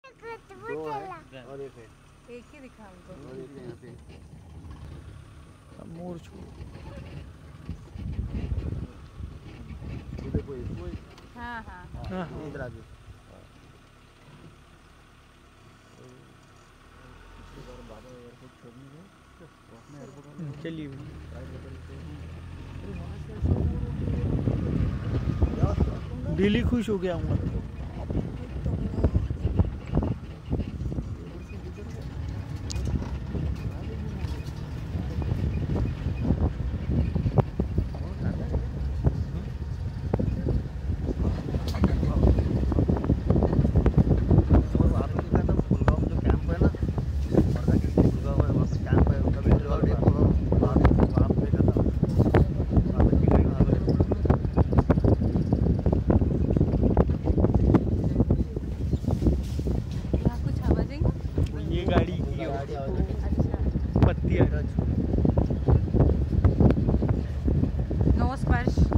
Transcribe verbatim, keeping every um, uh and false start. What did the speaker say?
दो है और एक है, एक ही दिखा हमको। और एक यहाँ पे मोर छू देखो इसको। हाँ हाँ हाँ इधर आगे चलिए दिल्ली खुश हो गया हूँ। गाड़ी की पत्ती नो स्पर्श।